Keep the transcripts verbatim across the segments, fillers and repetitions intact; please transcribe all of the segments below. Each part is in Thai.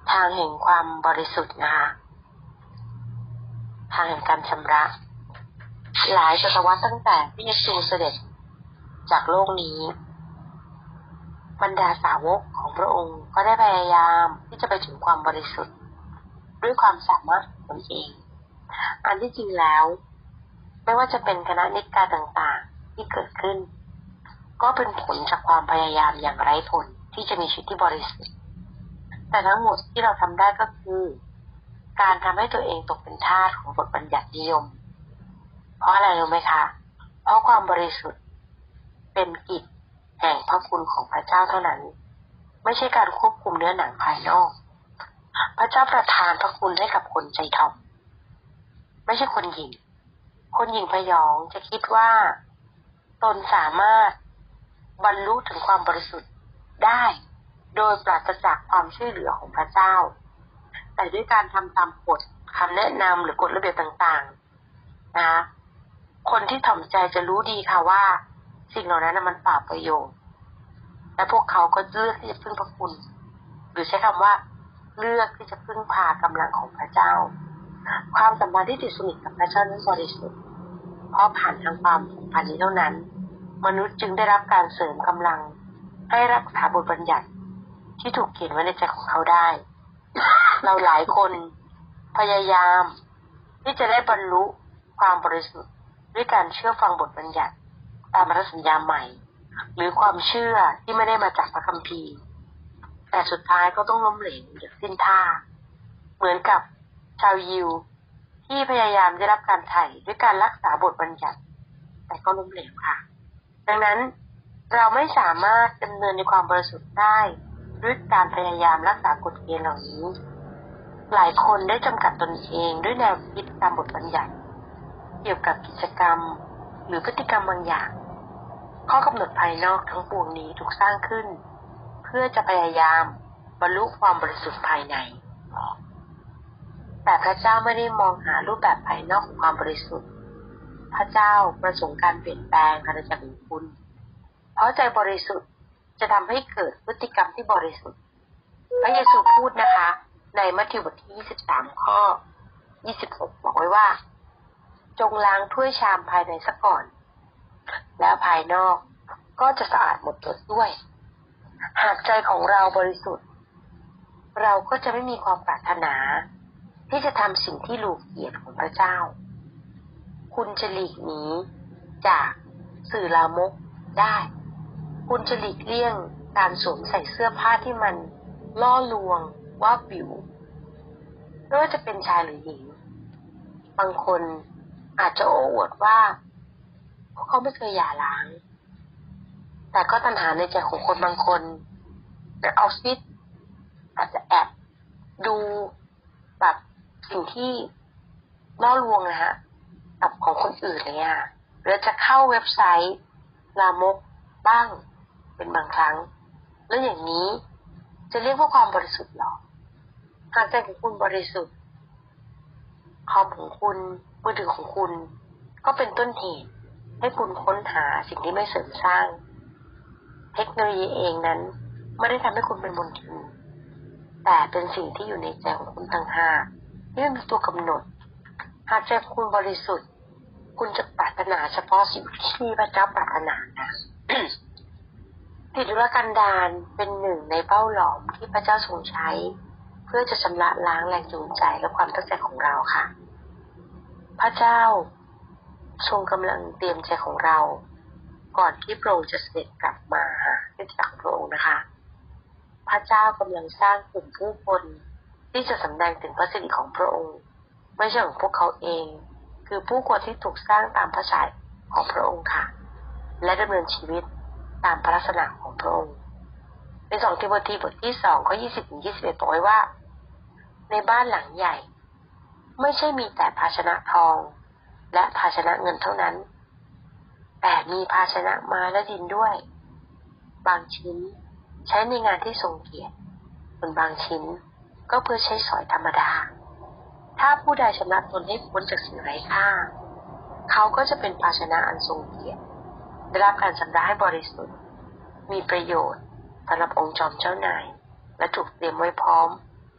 ทางแห่งความบริสุทธิ์นะคะทางแห่งการชำระหลายศตวรรษตั้งแต่พระเยซูเสด็จจากโลกนี้บรรดาสาวกของพระองค์ก็ได้พยายามที่จะไปถึงความบริสุทธิ์ด้วยความสามารถของตนเองอันที่จริงแล้วไม่ว่าจะเป็นคณะนิกายต่างๆที่เกิดขึ้นก็เป็นผลจากความพยายามอย่างไร้ผลที่จะมีชีวิตที่บริสุทธิ์แต่ทั้งหมดที่เราทำได้ก็คือการทำให้ตัวเองตกเป็นทาสของบทบัญญัตินิยมเพราะอะไรรู้ไหมคะเพราะความบริสุทธิ์เป็นกิจแห่งพระคุณของพระเจ้าเท่านั้นไม่ใช่การควบคุมเนื้อหนังภายนอกพระเจ้าประทานพระคุณให้กับคนใจถ่อมไม่ใช่คนหยิ่งคนหยิ่งพยองจะคิดว่าตนสามารถบรรลุถึงความบริสุทธิ์ได้โดยปราศจากความช่วยเหลือของพระเจ้าแต่ด้วยการทำตามกฎคำแนะนำหรือกฎระเบียบต่างๆนะคนที่ถ่อมใจจะรู้ดีค่ะว่าสิ่งเหล่านั้นมันเปล่าประโยชน์และพวกเขาก็เลือกที่จะพึ่งพระคุณหรือใช้คำว่าเลือกที่จะพึ่งพากำลังของพระเจ้าความสัมพันธ์ที่ติดสนิทกับพระเจ้านั้นบริสุทธิ์เพราะผ่านทางความสัมพันธ์นี้เท่านั้นมนุษย์จึงได้รับการเสริมกำลังให้รักษาบทบัญญัติที่ถูกเขียนไว้ในใจของเขาได้เราหลายคนพยายามที่จะได้บรรลุความบริสุทธิ์ด้วยการเชื่อฟังบทบัญญัติตามพันธสัญญาใหม่หรือความเชื่อที่ไม่ได้มาจากพระคัมภีร์แต่สุดท้ายก็ต้องล้มเหลวอย่างสิ้นท่าเหมือนกับชาวยิวที่พยายามได้รับการไถ่ด้วยการรักษาบทบัญญัติแต่ก็ล้มเหลวค่ะดังนั้นเราไม่สามารถดำเนินในความบริสุทธิ์ได้ด้วยการพยายามรักษากฎเกณฑ์เหล่านี้หลายคนได้จำกัดตนเองด้วยแนวคิดตามบทบัญญัติเกี่ยวกับกิจกรรมหรือพฤติกรรมบางอย่างข้อกำหนดภายนอกทั้งปวงนี้ถูกสร้างขึ้นเพื่อจะพยายามบรรลุความบริสุทธิ์ภายในแต่พระเจ้าไม่ได้มองหารูปแบบภายนอกของความบริสุทธิ์พระเจ้าประสงค์การเปลี่ยนแปลงอาณาจักรของคุณเพราะใจบริสุทธิ์จะทำให้เกิดพฤติกรรมที่บริสุทธิ์พระเยซูพูดนะคะในมัทธิวบทที่ยี่สิบสามข้อยี่สิบหกบอกไว้ว่าจงล้างถ้วยชามภายในซะก่อนแล้วภายนอกก็จะสะอาดหมดจดด้วยหากใจของเราบริสุทธิ์เราก็จะไม่มีความปรารถนาที่จะทำสิ่งที่ลูกเกียรติของพระเจ้าคุณจะหลีกหนีจากสื่อลามกได้คุณจะหลีกเลี่ยงการสวมใส่เสื้อผ้าที่มันล่อลวงว่าวิวไม่ว่าจะเป็นชายหรือหญิงบางคนอาจจะโอ้อวดว่าพวกเขาไม่เคยหย่าร้างแต่ก็ตัณหาในใจของคนบางคนในออฟฟิศอาจจะแอบดูแบบสิ่งที่ล่อลวงนะฮะกับของคนอื่นเนี่ยหรือจะเข้าเว็บไซต์ลามกบ้างเป็นบางครั้งแล้วอย่างนี้จะเรียกว่าความบริสุทธิ์หรอหากใจของคุณบริสุทธิ์คอมของคุณมือถือของคุณก็เป็นต้นเหตุให้คุณค้นหาสิ่งที่ไม่เสริมสร้างเทคโนโลยีเองนั้นไม่ได้ทำให้คุณเป็นมลทินแต่เป็นสิ่งที่อยู่ในใจของคุณต่างหากที่เป็นตัวกำหนดหากใจคุณบริสุทธิ์คุณจะปรารถนาเฉพาะสิ่งที่พระเจ้าปรารถนานะผิดธุรกันดารเป็นหนึ่งในเป้าหลอมที่พระเจ้าทรงใช้เพื่อจะชำระล้างแรงจูงใจและความตั้งใจของเราค่ะพระเจ้าทรงกำลังเตรียมใจของเราก่อนที่พระองค์จะเสด็จกลับมาหาคริสตจักรพระองค์นะคะพระเจ้ากำลังสร้างกลุ่มผู้คนที่จะสำแดงถึงพระสิริของพระองค์ไม่ใช่ของพวกเขาเองคือผู้คนที่ถูกสร้างตามพระฉายของพระองค์ค่ะและดำเนินชีวิตตามพระลักษณะของพระองค์ในสองทิโมธีบทที่สองข้อยี่สิบถึงยี่สิบเอ็ดบอกไว้ว่าในบ้านหลังใหญ่ไม่ใช่มีแต่ภาชนะทองและภาชนะเงินเท่านั้นแต่มีภาชนะไม้และดินด้วยบางชิ้นใช้ในงานที่ทรงเกียรติส่วนบางชิ้นก็เพื่อใช้สอยธรรมดาถ้าผู้ใดชำระตนให้พ้นจากสิ่งไร้ค่าเขาก็จะเป็นภาชนะอันทรงเกียรติได้รับการชำระให้บริสุทธิ์มีประโยชน์สำหรับองค์จอมเจ้านายและถูกเตรียมไว้พร้อม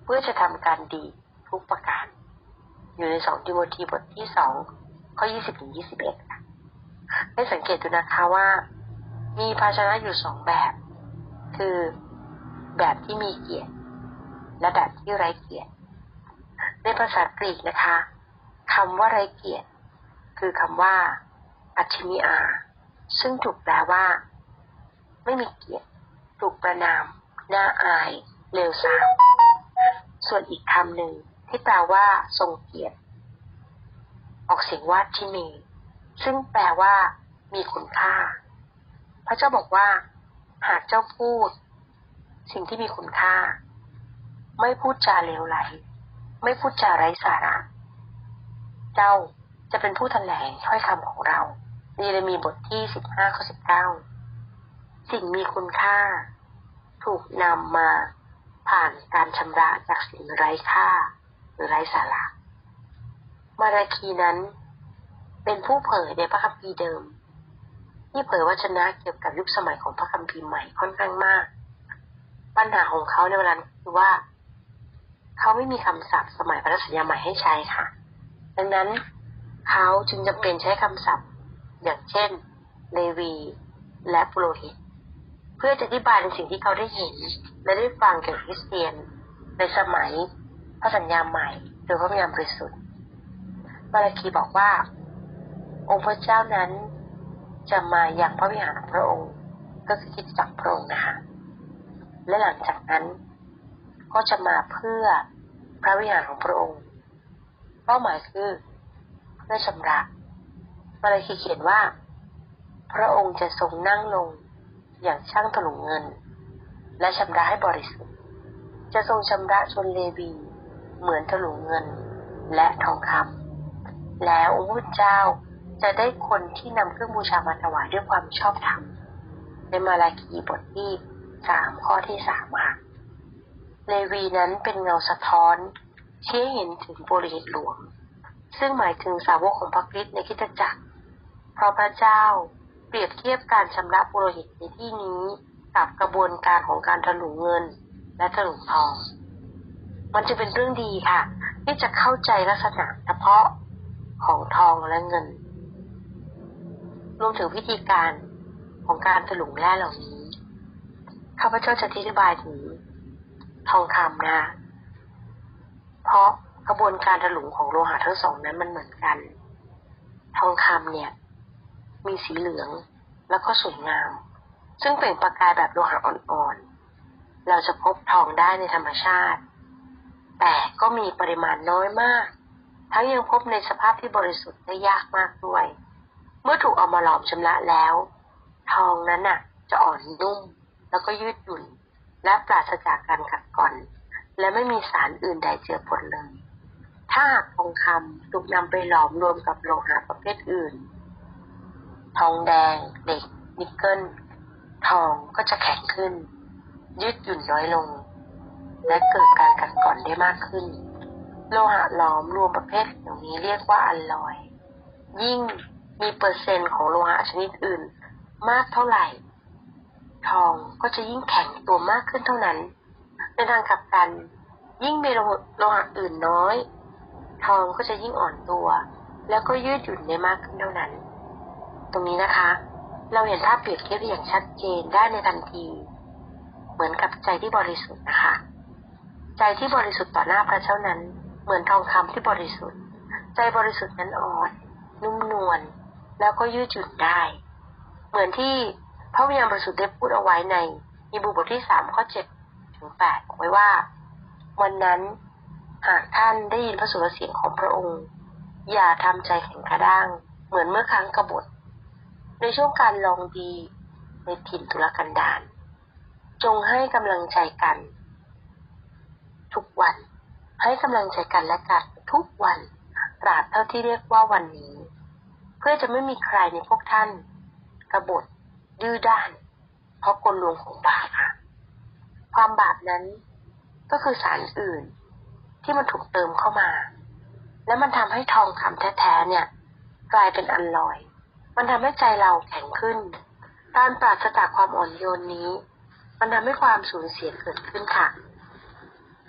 เพื่อจะทำการดีทุกประการอยู่ในสองทิโมธีบทที่สองข้อยี่สิบถึงยี่สิบเอ็ดค่ะให้สังเกตดูนะคะว่ามีภาชนะอยู่สองแบบคือแบบที่มีเกียรติและแบบที่ไร้เกียรติในภาษากรีกนะคะคำว่าไร้เกียรติคือคำว่าอัชมิอาซึ่งถูกแปลว่าไม่มีเกียรติถูกประนามน่าอายเลวทรามส่วนอีกคำหนึ่งที่แปลว่าทรงเกียรติออกเสียงว่าทิเมซึ่งแปลว่ามีคุณค่าพระเจ้าบอกว่าหากเจ้าพูดสิ่งที่มีคุณค่าไม่พูดจาเลวไหลไม่พูดจาไร้สาระเจ้าจะเป็นผู้แถลงถ้อยคำของเราในเยเรมีบทที่สิบห้าข้อสิบเก้าสิ่งมีคุณค่าถูกนำมาผ่านการชำระจากสิ่งไร้ค่าหรือไร้สาระมาราคีนั้นเป็นผู้เผยในพระคัมภีร์เดิมที่เผยวจนะเกี่ยวกับยุคสมัยของพระคัมภีร์ใหม่ค่อนข้างมากปัญหาของเขาในเวลานั้นคือว่าเขาไม่มีคำศัพท์สมัยพันธสัญญาใหม่ให้ใช้ค่ะดังนั้นเขาจึงจำเป็นใช้คำศัพท์อย่างเช่นเลวีและปุโรหิตเพื่อจะอธิบายในสิ่งที่เขาได้เห็นและได้ฟังเกี่ยวกับคริสเตียนในสมัยพระสัญญาใหม่โดยพระวิญญาณบริสุทธิ์มาราคีบอกว่าองค์พระเจ้านั้นจะมาอย่างพระวิหารของพระองค์ก็คือคริสตจักรพระองค์นะคะและหลังจากนั้นก็จะมาเพื่อพระวิหารของพระองค์เป้าหมายคือเพื่อชำระมาราคีเขียนว่าพระองค์จะทรงนั่งลงอย่างช่างถลุงเงินและชำระให้บริสุทธิ์จะทรงชำระชนเลวีเหมือนถลุงเงินและทองคำแล้วองค์พระเจ้าจะได้คนที่นำเครื่องบูชามาถวายด้วยความชอบธรรมในมาราคีบทที่สามข้อที่สามค่ะเลวีนั้นเป็นเงาสะท้อนชี้เห็นถึงปุโรหิตหลวงซึ่งหมายถึงสาวกของพระคริสต์ในคริสตจักรเพราะพระเจ้าเปรียบเทียบการชำระปุโรหิตในที่นี้กับกระบวนการของการถลุงเงินและถลุงทองมันจะเป็นเรื่องดีค่ะที่จะเข้าใจลักษณะเฉพาะของทองและเงินรวมถึงวิธีการของการถลุงแร่เหล่านี้ข้าพเจ้าจะอธิบายถึงทองคำนะเพราะกระบวนการถลุงของโลหะทั้งสองนั้นมันเหมือนกันทองคำเนี่ยมีสีเหลืองแล้วก็สวยงามซึ่งเปล่งประกายแบบโลหะอ่อนๆเราจะพบทองได้ในธรรมชาติแต่ก็มีปริมาณน้อยมากทั้งยังพบในสภาพที่บริสุทธิ์ได้ยากมากด้วยเมื่อถูกเอามาหลอมชำระแล้วทองนั้นน่ะจะอ่อนนุ่มแล้วก็ยืดหยุ่นและปราศจากการกัดกร่อนและไม่มีสารอื่นใดเจือปนเลยถ้าหากทองคำถูกนำไปหลอมรวมกับโลหะประเภทอื่นทองแดงเหล็กนิกเกิลทองก็จะแข็งขึ้นยืดหยุ่นน้อยลงและเกิดการกัดกร่อนได้มากขึ้นโลหะหลอมรวมประเภทอย่างนี้เรียกว่าอัลลอยยิ่งมีเปอร์เซ็นต์ของโลหะชนิดอื่นมากเท่าไหร่ทองก็จะยิ่งแข็งตัวมากขึ้นเท่านั้นในทางกลับกันยิ่งมีโลหะอื่นน้อยทองก็จะยิ่งอ่อนตัวแล้วก็ยืดหยุ่นได้มากขึ้นเท่านั้นตรงนี้นะคะเราเห็นภาพเปรียบเทียบอย่างชัดเจนได้ในทันทีเหมือนกับใจที่บริสุทธิ์นะคะใจที่บริสุทธิ์ต่อหน้าพระเจ้านั้นเหมือนทองคำที่บริสุทธิ์ใจบริสุทธิ์นั้นอ่อนนุ่มนวลแล้วก็ยืดหยุ่นได้เหมือนที่พระวิญญาณบริสุทธิ์ได้พูดเอาไว้ในฮีบรูบทที่สามข้อเจ็ดถึงแปดไว้ว่าวันนั้นหากท่านได้ยินพระสุรเสียงของพระองค์อย่าทำใจแข็งกระด้างเหมือนเมื่อครั้งกบฏในช่วงการลองดีในถิ่นทุรกันดารจงให้กำลังใจกันทุกวันให้กำลังใจกันและกันทุกวันตราบเท่าที่เรียกว่าวันนี้เพื่อจะไม่มีใครในพวกท่านกบฏดื้อด้านเพราะกลลวงของบาปค่ะความบาปนั้นก็คือสารอื่นที่มันถูกเติมเข้ามาและมันทำให้ทองคำแท้ๆเนี่ยกลายเป็นอัลลอยมันทำให้ใจเราแข็งขึ้นการปราศจากความอ่อนโยนนี้มันทำให้ความสูญเสียเกิดขึ้นค่ะค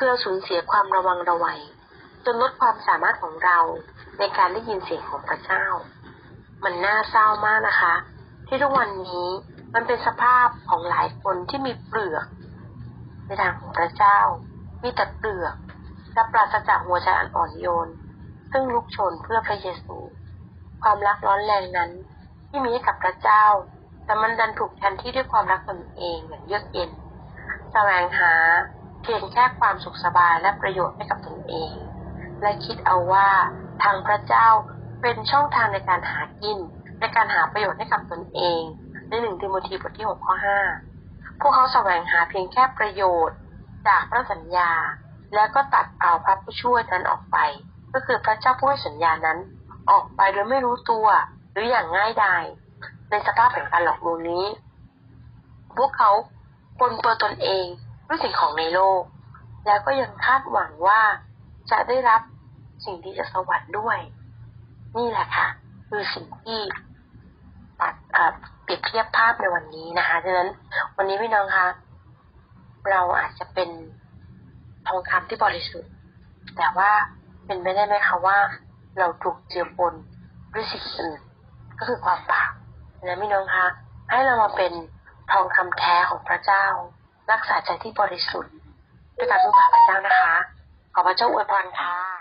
คือเราสูญเสียความระวังระไวจนลดความสามารถของเราในการได้ยินเสียงของพระเจ้ามันน่าเศร้ามากนะคะที่ทุกวันนี้มันเป็นสภาพของหลายคนที่มีเปลือกในทางของพระเจ้ามีแต่เปลือกและปราศจากหัวใจอันอ่อนโยนซึ่งลุกโชนเพื่อพระเยซูความรักร้อนแรงนั้นที่มีให้กับพระเจ้าแต่มันดันถูกแทนที่ด้วยความรักตนเองอย่างเยือกเย็นแสวงหาเพียงแค่ความสุขสบายและประโยชน์ให้กับตนเองและคิดเอาว่าทางพระเจ้าเป็นช่องทางในการหากินในการหาประโยชน์ให้กับตนเองในหนึ่งทิโมธีบทที่หกข้อห้าพวกเขาแสวงหาเพียงแค่ประโยชน์จากพระสัญญาแล้วก็ตัดเอาพระผู้ช่วยนั้นออกไปก็คือพระเจ้าผู้ให้สัญญานั้นออกไปโดยไม่รู้ตัวหรืออย่างง่ายดายในสภาพแห่งการหลอกลวงนี้พวกเขาปนเปื้อนตนเองด้วยสิ่งของในโลกแล้วก็ยังคาดหวังว่าจะได้รับสิ่งที่จากสวรรค์ด้วยนี่แหละค่ะคือสิ่งที่ตัดเปรียบเทียบภาพในวันนี้นะคะฉะนั้นวันนี้พี่น้องคะเราอาจจะเป็นทองคำที่บริสุทธิ์แต่ว่าเป็นไปได้ไหมคะว่าเราถูกเจือปนด้วยสิ่งอื่นก็คือความบาปฉะนั้นพี่น้องคะให้เรามาเป็นทองคำแท้ของพระเจ้ารักษาใจที่บริสุทธิ์ด้วยการพึ่งพาพระเจ้านะคะขอพระเจ้าอวยพรค่ะ